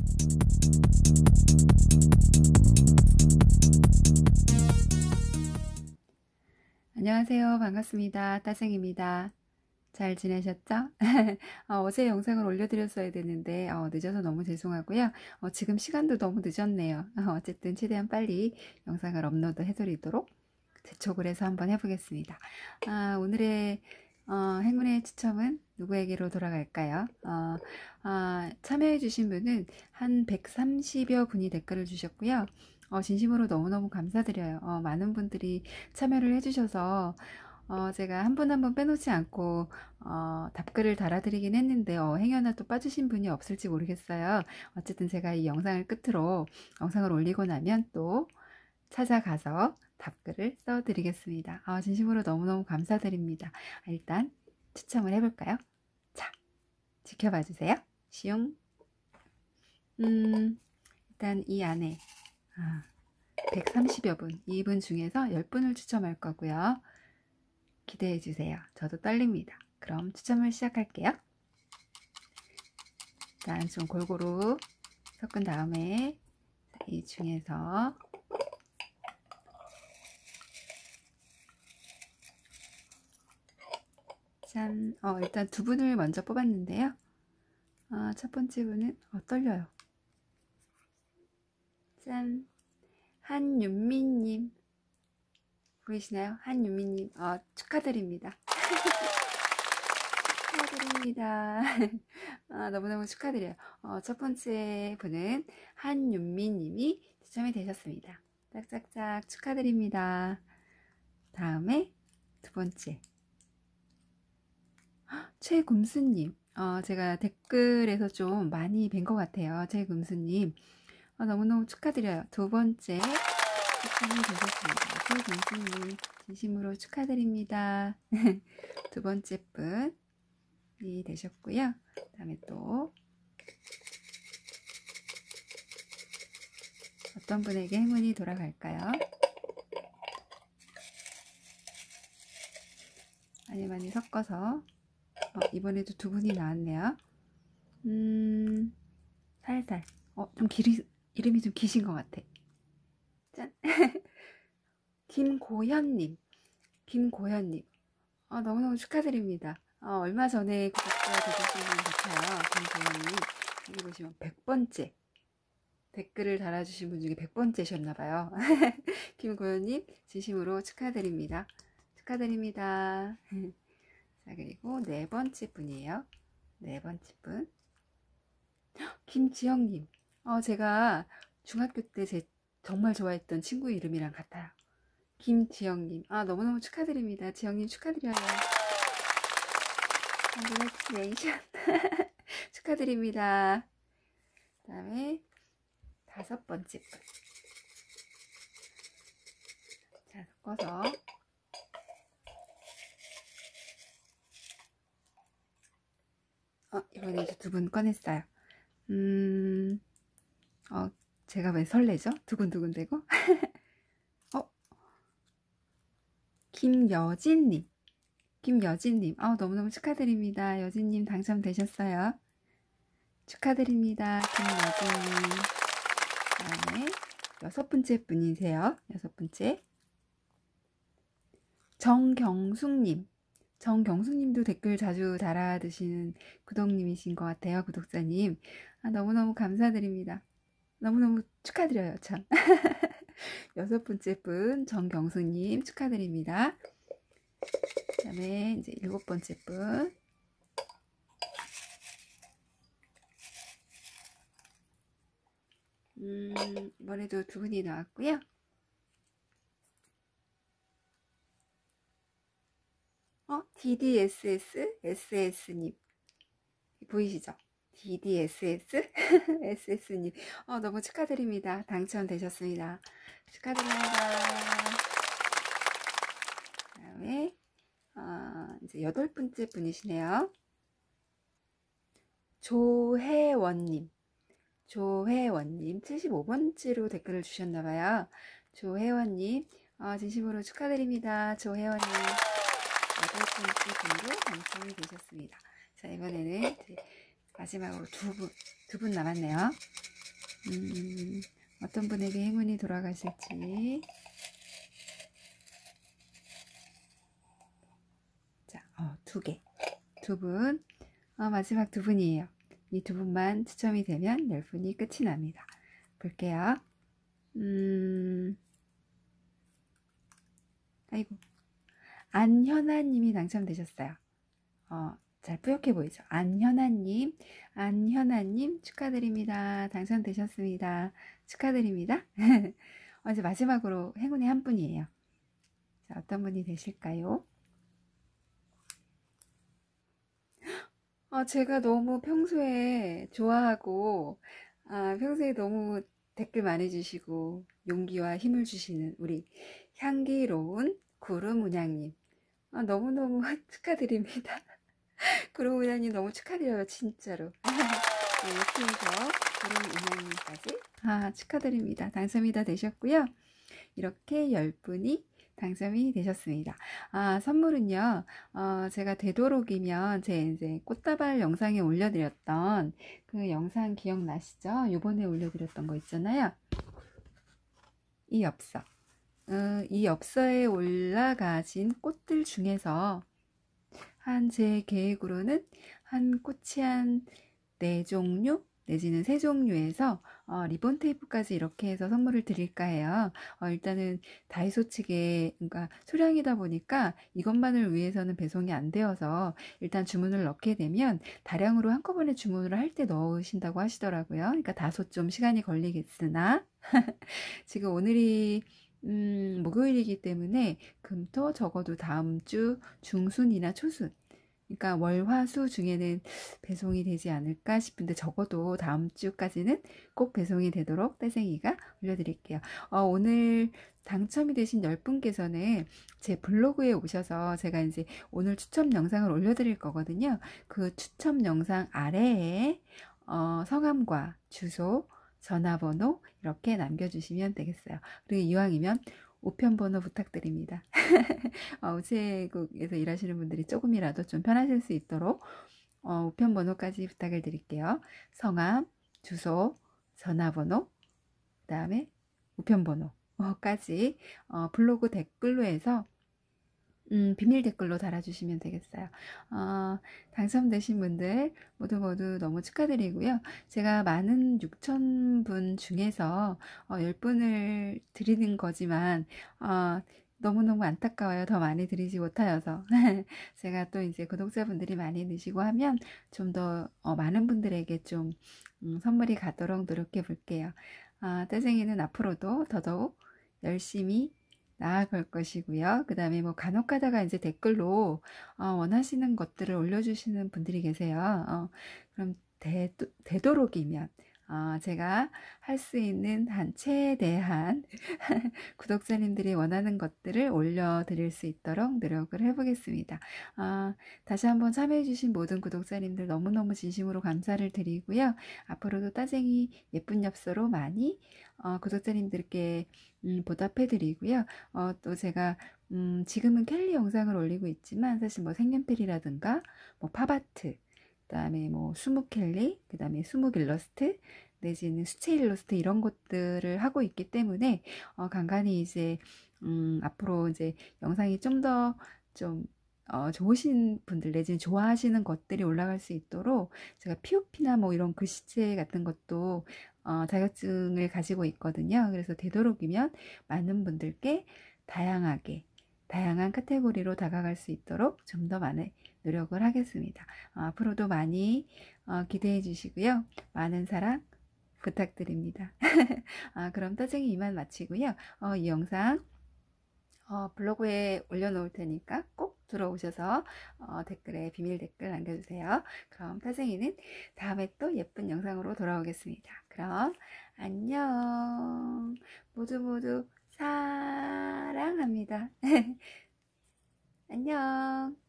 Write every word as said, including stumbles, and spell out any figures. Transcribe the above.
안녕하세요. 반갑습니다. 따생입니다. 잘 지내셨죠? 어, 어제 영상을 올려드렸어야 되는데 어, 늦어서 너무 죄송하고요. 어, 지금 시간도 너무 늦었네요. 어, 어쨌든 최대한 빨리 영상을 업로드 해드리도록 재촉을 해서 한번 해보겠습니다. 아, 오늘의 어, 행운의 추첨은 누구에게로 돌아갈까요? 어, 아, 참여해주신 분은 한 백삼십여 분이 댓글을 주셨고요. 어, 진심으로 너무너무 감사드려요. 어, 많은 분들이 참여를 해주셔서 어, 제가 한 분 한 분 빼놓지 않고 어, 답글을 달아드리긴 했는데 어, 행여나 또 빠지신 분이 없을지 모르겠어요. 어쨌든 제가 이 영상을 끝으로 영상을 올리고 나면 또 찾아가서 답글을 써드리겠습니다. 어, 진심으로 너무너무 감사드립니다. 일단 추첨을 해볼까요? 자, 지켜봐 주세요. 시용. 음, 일단 이 안에 아, 백삼십여 분, 이분 중에서 십 분을 추첨할 거고요. 기대해 주세요. 저도 떨립니다. 그럼 추첨을 시작할게요. 일단 좀 골고루 섞은 다음에 이 중에서 짠, 어, 일단 두 분을 먼저 뽑았는데요. 어, 첫 번째 분은 어, 떨려요. 짠, 한윤미님 보이시나요? 한윤미님 어, 축하드립니다. 축하드립니다. 아, 너무너무 축하드려요. 어, 첫 번째 분은 한윤미님이 추첨이 되셨습니다. 짝짝짝 축하드립니다. 다음에 두 번째 최금수님. 어, 제가 댓글에서 좀 많이 뵌 것 같아요. 최금수님. 어, 너무너무 축하드려요. 두 번째 추첨이 되셨습니다. 최금수님 진심으로 축하드립니다. 두 번째 분이 되셨고요. 그 다음에 또 어떤 분에게 행운이 돌아갈까요? 많이 많이 섞어서 어, 이번에도 두 분이 나왔네요. 음, 살살. 어, 좀 길이, 이름이 좀 기신 것 같아. 짠. 김고현님. 김고현님. 어, 너무너무 축하드립니다. 어, 얼마 전에 구독자 되주신 분 같아요. 김고현님. 여기 보시면 백 번째. 댓글을 달아주신 분 중에 백 번째셨나봐요. 김고현님, 진심으로 축하드립니다. 축하드립니다. 자, 그리고 네 번째 분이에요. 네 번째 분. 김지영님. 어, 제가 중학교 때 제 정말 좋아했던 친구 이름이랑 같아요. 김지영님. 아, 너무너무 축하드립니다. 지영님 축하드려요. 컨그레이션. 축하드립니다. 그 다음에 다섯 번째 분. 자, 섞어서. 어, 이번에도 두 분 꺼냈어요. 음, 어, 제가 왜 설레죠? 두근두근 되고. 어, 김여진님. 김여진님. 아, 너무너무 축하드립니다. 여진님 당첨되셨어요. 축하드립니다. 김여진님. 그 다음에 여섯 번째 분이세요. 여섯 번째. 정경숙님. 정경숙님도 댓글 자주 달아드시는 구독님이신 것 같아요. 구독자님. 아, 너무너무 감사드립니다. 너무너무 축하드려요. 참. 여섯 번째 분 정경숙님 축하드립니다. 그 다음에 이제 일곱 번째 분. 음, 이번에도 두 분이 나왔고요. 어, 디디에스에스 에스에스님 보이시죠? 디디에스에스 에스에스님 어, 너무 축하드립니다. 당첨되셨습니다. 축하드립니다. 그 다음에 어, 이제 여덟 번째 분이시네요. 조혜원님. 조혜원님 칠십오 번째로 댓글을 주셨나봐요. 조혜원님 어, 진심으로 축하드립니다. 조혜원님 여덟 번째 분도 당첨이 되셨습니다. 자, 이번에는 이제 마지막으로 두 분, 두 분 남았네요. 음, 어떤 분에게 행운이 돌아가실지. 자, 어, 두 개. 두 분. 어, 마지막 두 분이에요. 이 두 분만 추첨이 되면 열 분이 끝이 납니다. 볼게요. 음, 아이고. 안현아님이 당첨되셨어요. 어, 잘 뿌옇게 보이죠? 안현아님, 안현아님 축하드립니다. 당첨되셨습니다. 축하드립니다. 어, 이제 마지막으로 행운의 한 분이에요. 자, 어떤 분이 되실까요? 어, 제가 너무 평소에 좋아하고, 아, 평소에 너무 댓글 많이 주시고, 용기와 힘을 주시는 우리 향기로운 구름운양님. 아, 너무너무 축하드립니다. 구름운양님 너무 축하드려요, 진짜로. 네, 이렇게 해서 구름운양님까지 아, 축하드립니다. 당첨이 다 되셨고요. 이렇게 열 분이 당첨이 되셨습니다. 아, 선물은요, 어, 제가 되도록이면 제 이제 꽃다발 영상에 올려드렸던 그 영상 기억나시죠? 요번에 올려드렸던 거 있잖아요. 이 엽서. 어, 이 엽서에 올라가진 꽃들 중에서 한 제 계획으로는 한 꽃이 한 네 종류 내지는 세 종류에서 어, 리본 테이프까지 이렇게 해서 선물을 드릴까 해요. 어, 일단은 다이소 측에 그러니까 소량이다 보니까 이것만을 위해서는 배송이 안 되어서 일단 주문을 넣게 되면 다량으로 한꺼번에 주문을 할 때 넣으신다고 하시더라고요. 그러니까 다소 좀 시간이 걸리겠으나 지금 오늘이 음, 목요일이기 때문에 금토 적어도 다음 주 중순이나 초순 그러니까 월, 화, 수 중에는 배송이 되지 않을까 싶은데 적어도 다음 주까지는 꼭 배송이 되도록 떼생이가 올려드릴게요. 어, 오늘 당첨이 되신 열 분께서는 제 블로그에 오셔서 제가 이제 오늘 추첨 영상을 올려드릴 거거든요. 그 추첨 영상 아래에 어, 성함과 주소, 전화번호 이렇게 남겨주시면 되겠어요. 그리고 이왕이면 우편번호 부탁드립니다. 어, 우체국에서 일하시는 분들이 조금이라도 좀 편하실 수 있도록 어, 우편번호까지 부탁을 드릴게요. 성함, 주소, 전화번호, 그 다음에 우편번호까지 어, 블로그 댓글로 해서 음, 비밀 댓글로 달아주시면 되겠어요. 어, 당첨되신 분들 모두 모두 너무 축하드리고요. 제가 많은 육천 분 중에서 어, 열 분을 드리는 거지만 어, 너무너무 안타까워요. 더 많이 드리지 못하여서. 제가 또 이제 구독자분들이 많이 느시고 하면 좀 더 어, 많은 분들에게 좀 음, 선물이 가도록 노력해 볼게요. 아, 떼쟁이는 앞으로도 더더욱 열심히 나아갈 것이고요. 그 다음에 뭐 간혹 가다가 이제 댓글로 어, 원하시는 것들을 올려주시는 분들이 계세요. 어, 그럼 되, 되도록이면 어, 제가 할 수 있는 한 최대한 구독자님들이 원하는 것들을 올려드릴 수 있도록 노력을 해보겠습니다. 어, 다시 한번 참여해주신 모든 구독자님들 너무너무 진심으로 감사를 드리고요. 앞으로도 따쟁이 예쁜 엽서로 많이 어, 구독자님들께 음, 보답해드리고요. 어, 또 제가 음, 지금은 캘리 영상을 올리고 있지만 사실 뭐 색연필이라든가 뭐 팝아트 그 다음에 뭐 수묵 캘리 그 다음에 수묵 일러스트 내지는 수채 일러스트 이런 것들을 하고 있기 때문에 어, 간간히 이제 음, 앞으로 이제 영상이 좀 더 좀 어, 좋으신 분들 내지는 좋아하시는 것들이 올라갈 수 있도록 제가 피오피나 뭐 이런 글씨체 같은 것도 어, 자격증을 가지고 있거든요. 그래서 되도록이면 많은 분들께 다양하게 다양한 카테고리로 다가갈 수 있도록 좀 더 많은 노력을 하겠습니다. 어, 앞으로도 많이 어, 기대해 주시고요. 많은 사랑 부탁드립니다. 아, 그럼 떠쟁이 이만 마치고요. 어, 이 영상 어, 블로그에 올려놓을 테니까 꼭 들어오셔서 어, 댓글에 비밀 댓글 남겨주세요. 그럼 타쟁이는 다음에 또 예쁜 영상으로 돌아오겠습니다. 그럼 안녕. 모두 모두 사랑합니다. 안녕.